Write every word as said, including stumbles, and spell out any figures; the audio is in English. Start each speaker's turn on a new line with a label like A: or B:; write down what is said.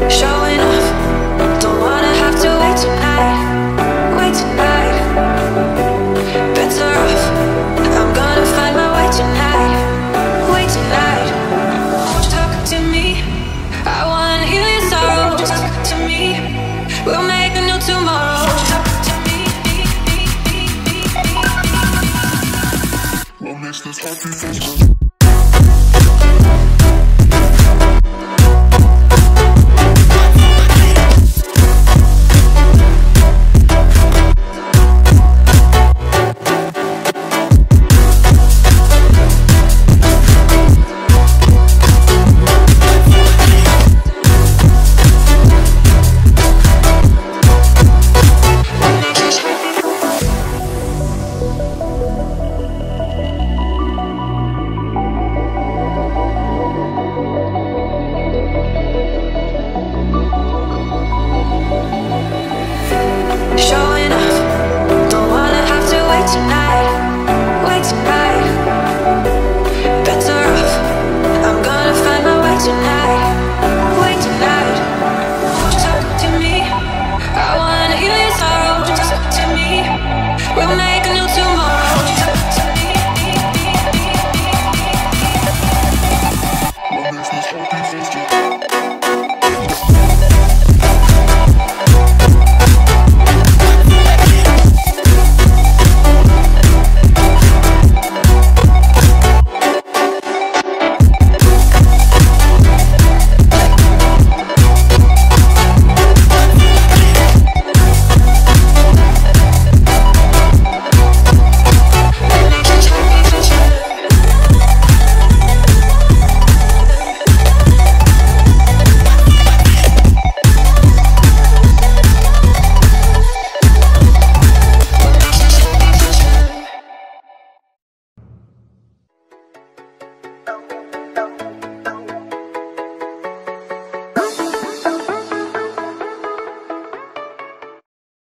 A: showing off. Don't wanna have to wait tonight, wait tonight. Better off, I'm gonna find my way tonight, way tonight. Talk to me, I wanna heal your sorrow. Talk to me, we'll make a new tomorrow. Talk to me, what makes this happy?